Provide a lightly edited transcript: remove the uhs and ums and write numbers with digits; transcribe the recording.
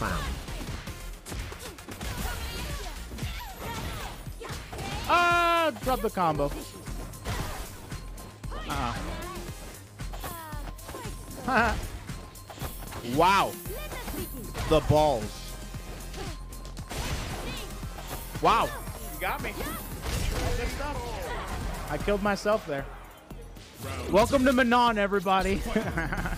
fam. Ah, drop the combo. Wow. The balls. Wow. You got me. Good stuff. I killed myself there. Welcome to Manon, everybody.